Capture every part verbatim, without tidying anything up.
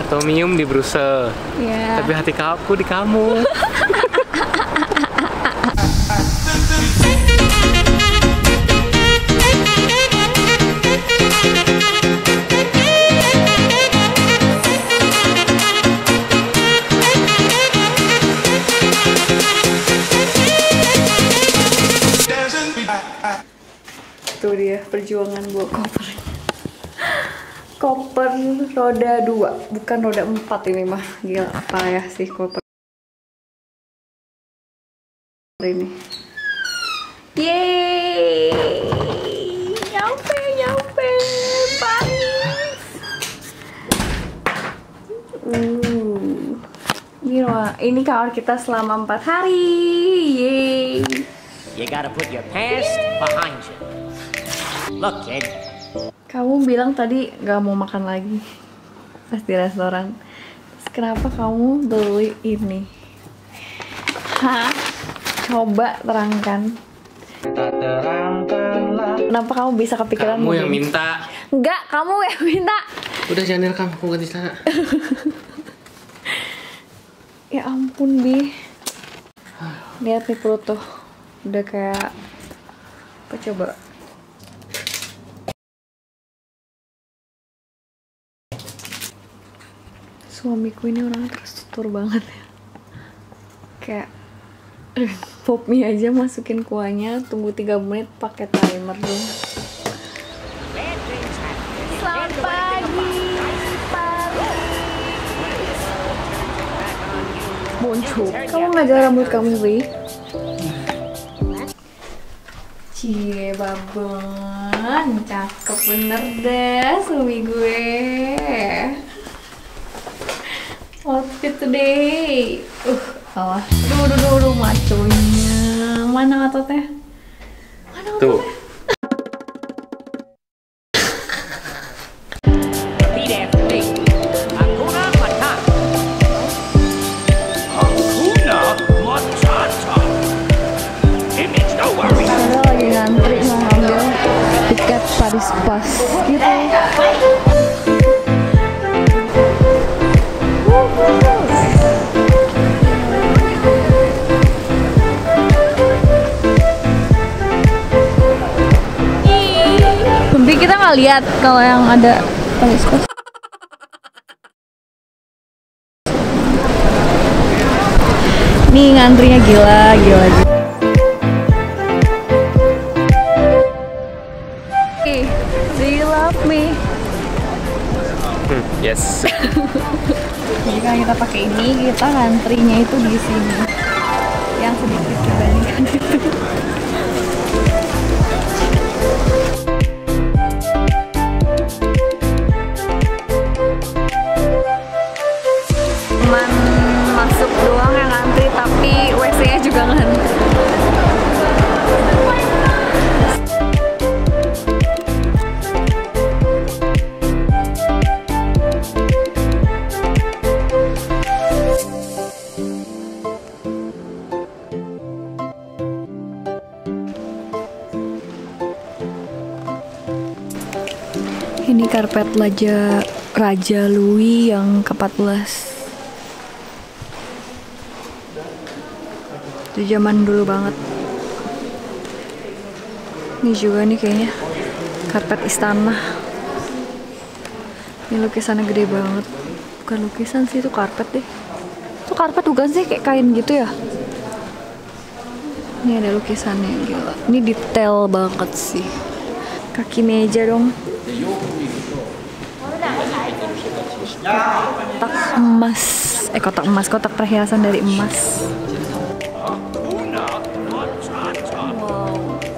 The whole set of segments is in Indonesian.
atau minum di Brussels. Yeah. Tapi hati aku di kamu. Itu dia perjuangan bawa koper. Koper roda dua, bukan roda empat ini mah. Gila, apa ya sih koper ini. Yeay, nyampe nyampe Paris. Uh, ini loh, ini kamar kita selama empat hari. Yeay. You gotta put your past behind you. Look, kid. Kamu bilang tadi gak mau makan lagi pas di restoran. Terus kenapa kamu beli ini? Hah? Coba terangkan. Terangkanlah. Kenapa kamu bisa kepikiran? Kamu yang begini? minta. Enggak, kamu yang minta. Udah jangan direkam, aku ganti sana. Ya ampun, Bi. Lihat nih perut tuh. Udah kayak apa coba? Suamiku ini orang terstruktur banget ya. Kayak pop mie aja masukin kuahnya, tunggu tiga menit pakai timer dong. Selamat pagi, Paris. Muncul. Kamu ngajar rambut kamu, Wi? Cie, babon, cakep bener deh suami gue. Outfit today. Uh, awas. Duh, duh, duh, duh, maconya. Mana ototnya? Mana ototnya? Tuh. Kita lagi ngantri mau ngambil tiket Paris Pass gitu. Tapi kita nggak lihat kalau yang ada Paris Pass. Nih ngantrinya gila, gila, gila. Do you love me? Hmm, yes. Jadi kalau kita pakai ini, kita ngantrinya itu di sini. Yang sedikit dibandingkan itu. Cuman masuk doang yang ngantri, tapi W C-nya juga ngantri. Ini karpet Raja Raja Louis yang ke empat belas. Itu zaman dulu banget. Ini juga nih kayaknya karpet istana. Ini lukisannya gede banget. Bukan lukisan sih, itu karpet deh. Itu karpet bukan sih, kayak kain gitu ya. Ini ada lukisannya, gila. Ini detail banget sih. Kaki meja dong. Kotak emas, eh kotak emas, kotak perhiasan dari emas. Wow.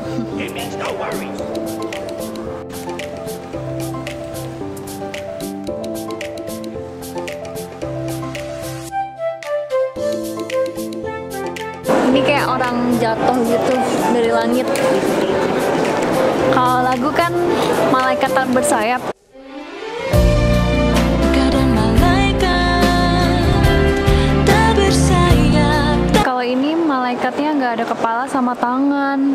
Ini kayak orang jatuh gitu dari langit. Kalau lagu kan Malaikat tak bersayap. Kalau ini malaikatnya nggak ada kepala sama tangan.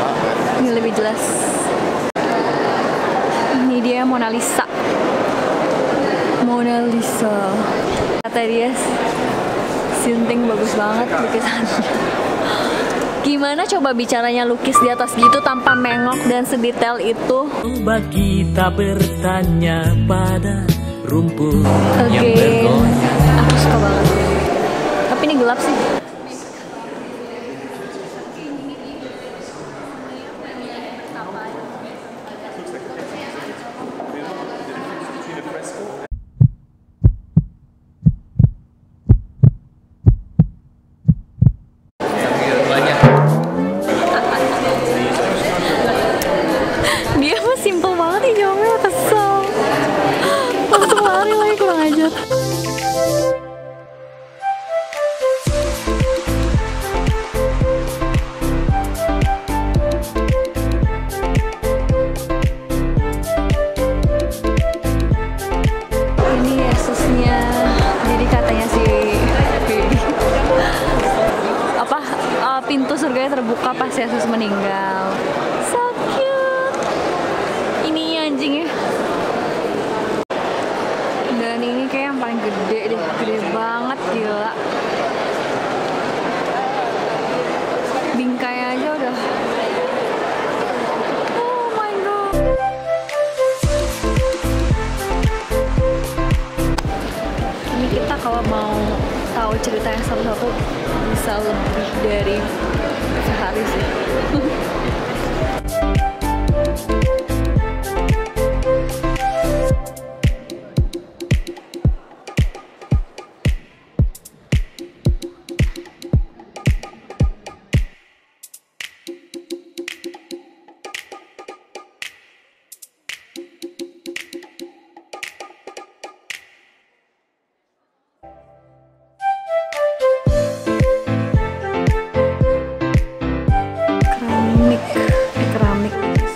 Ini lebih jelas. Ini dia Mona Lisa. Mona Lisa. Kata dia sinting bagus banget lukisannya. Gimana coba bicaranya lukis di atas gitu tanpa mengok dan sedetail itu? Coba kita bertanya pada rumput yang Oke, bergoyang. aku suka banget. Tapi ini gelap sih. Dia mah simple banget nih jawabnya, kesel. Langsung lari lagi, kurang ajar. Ini Yesusnya, jadi katanya si Baby apa uh, pintu surganya terbuka pas Yesus meninggal. So cute. Ini anjingnya. Dan ini kayak yang paling gede deh, gede banget, gila. Bingkai aja udah. Oh my god. Ini kita kalau mau tahu cerita yang satu-satu bisa lebih dari sehari sih. Keramik, eh, keramik.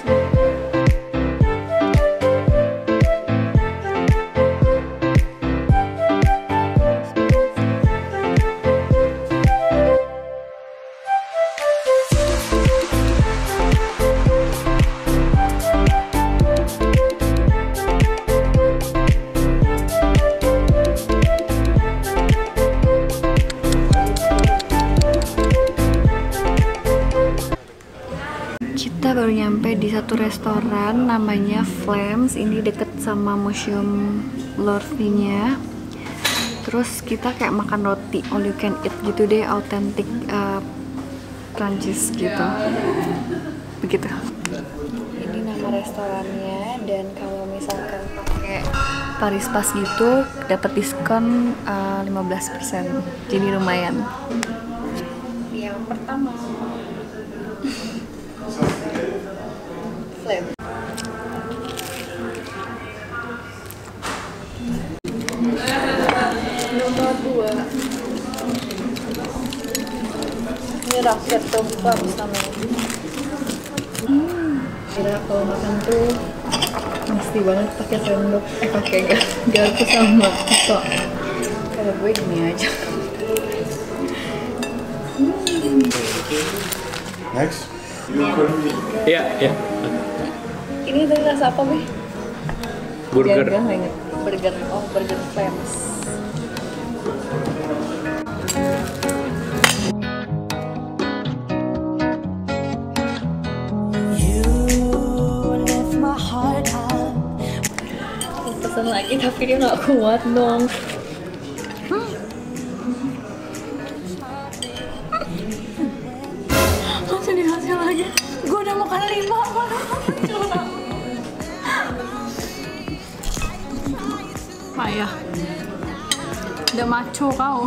Kita baru nyampe di satu restoran namanya Flames. Ini deket sama museum Louvre-nya. Terus kita kayak makan roti all you can eat gitu deh, authentic uh, Prancis gitu. Begitu. Ini nama restorannya, dan kalau misalkan pakai Paris Pass gitu dapat diskon uh, lima belas persen. Jadi lumayan. Yang pertama Flame. Nomor dua. Ini rakyat tofu namanya. Hmm. Kira kalau makan tuh mesti banget pakai sendok, eh pakai gar garpu sama pisau. Kalau gue gini aja. Hmm. Next. Iya, iya. Ini dari rasa apa, Be? Burger. Jangan nggak inget. Burger, oh burger Flames. Mau pesen lagi tapi dia nggak kuat dong. Hmm. Langsung dihasil lagi. Gue udah makan lima. Payah. Udah maco kau.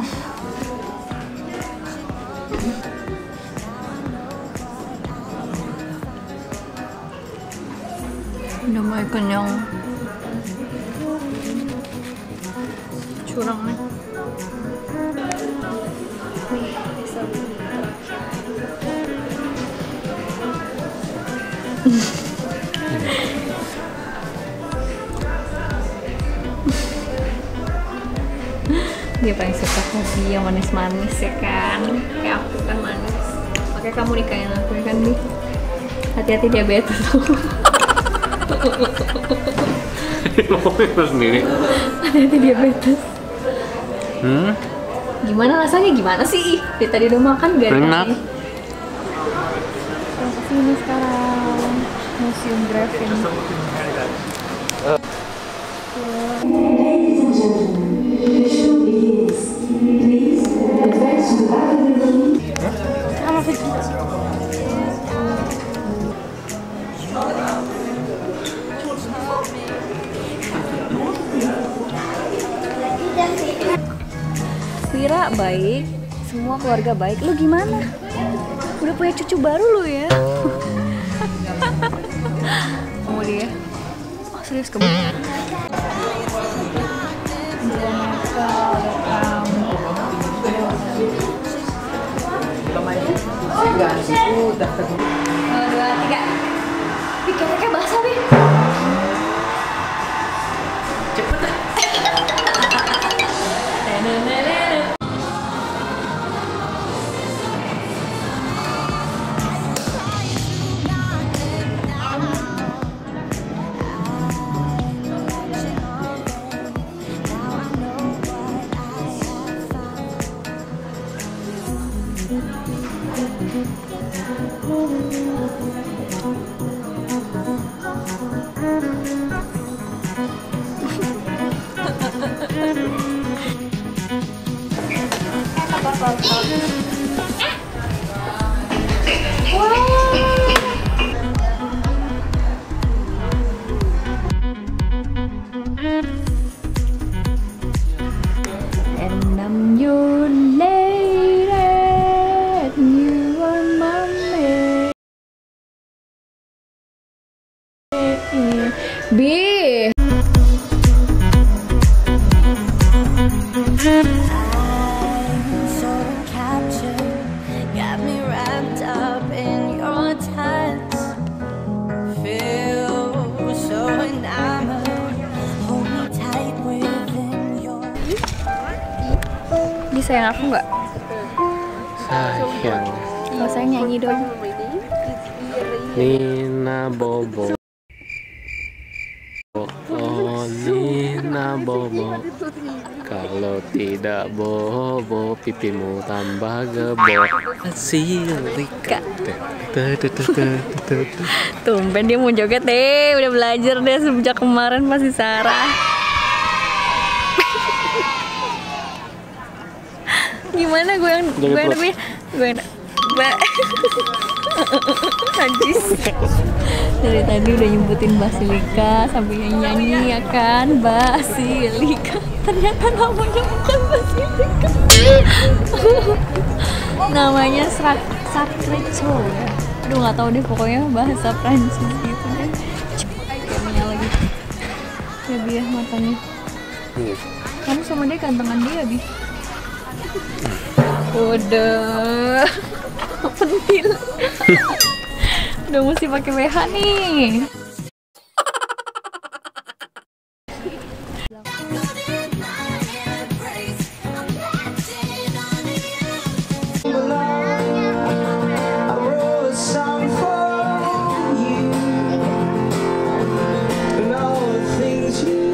Udah mulai kenyang. Curang nih. Nih, bisa. Dia paling suka kopi yang manis-manis ya kan, kayak aku kan manis. Oke, kamu nikahin aku kan nih. Hati-hati diabetes. Ngomongin sendiri. Hati-hati diabetes. Hmm? Gimana rasanya? Gimana sih? Dia tadi udah makan gak? Enak. Kita kesini sekarang. Museum Grafin. Vira baik, semua keluarga baik. Lu gimana? Udah punya cucu baru lu ya? Mau dia? Oh, serius kamu? Dua, tiga. Ih, kayaknya basah, Bi. Cepet deh. And I'm your lady, you are my man. B. Di sayang aku nggak? Sayang. Kalau sayang nyanyi dong. Nina Bobo. Oh Nina Bobo. Kalau tidak bobo, pipimu tambah gebo. Silika. Tumben dia mau joget deh, udah belajar deh sejak kemarin pasti Sarah. Gimana gue yang gue yang lebih gue yang mbak najis dari tadi udah nyebutin basilika sampai nyanyi ya kan, basilika ternyata namanya bukan basilika. Namanya sacred soul ya. Aduh nggak tahu deh, pokoknya bahasa Prancis gitu deh. Kayak menyala gitu ya biar matanya. Kamu sama dia gantengan dia, Bi. Udah pentil. Udah mesti pakai W H nih. You